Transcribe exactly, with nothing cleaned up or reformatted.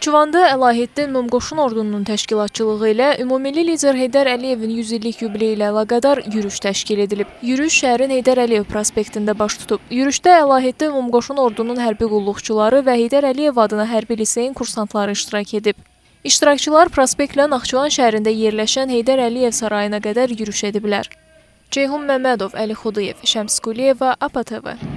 Naxçıvanda Əlahiddin Ümumqoşun Ordununun təşkilatçılığı ilə Ümummilli lider Heydər Əliyevin yüz illik yubileyi ilə əlaqədar yürüş təşkil edilib. Yürüş şəhərin Heydər Əliyev prospektində baş tutub. Yürüşdə Əlahiddin Ümumqoşun Ordunun hərbi qulluqçuları və Heydər Əliyev adına hərbi liseyin kursantları iştirak edib. İştirakçılar prospektlə Naxçıvan şəhərində yerləşən Heydər Əliyev sarayına qədər yürüş ediblər. Ceyhun Məmmədov, Əli Xudiyev, Şəms Quliyeva, A P A T V.